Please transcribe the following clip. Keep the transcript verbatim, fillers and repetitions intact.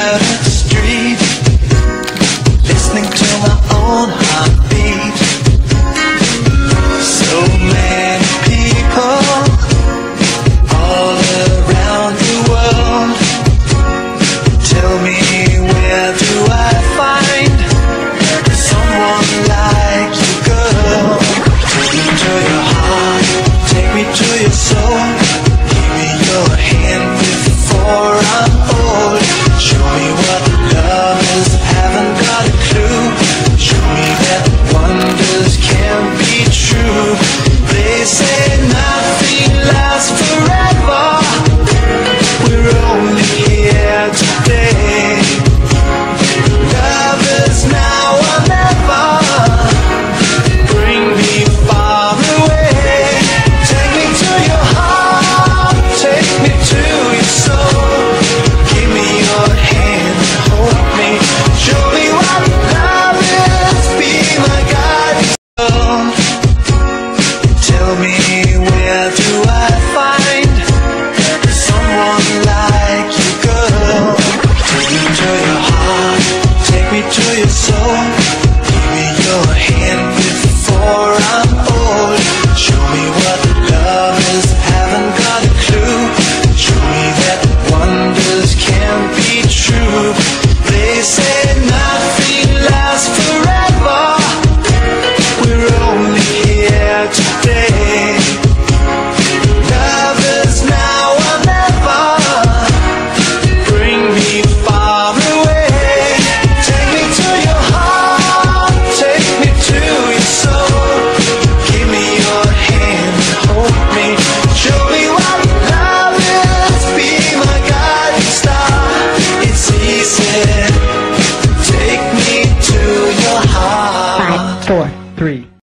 crowded street, listening to my own heartbeat. So many people all around the world. Tell me, where do I find someone like you, girl? Take me to your heart, take me to your soul. Give me your hand before I'm old. Show me what love is, haven't got a clue. Show me that wonders can be true. They say nothing lasts forever. We're only here today. Love is now or never. Bring me far away. Take me to your heart, take me to your soul. Give me your hand and hold me. Show me what love is, be my guiding soul. Tell me, where do I find someone like you, girl? Take me to your heart, take me to your soul. Give me your hand before I'm old. Show me what love is, haven't got a clue. Show me that wonders can be true. They say nothing lasts forever. We're only here today. Love is now or never. Bring me far away. Take me to your heart, take me to your soul. Give me your hand and hold me. Show me what love is, be my guiding star. It's easy, take me to your heart. Five, four, three.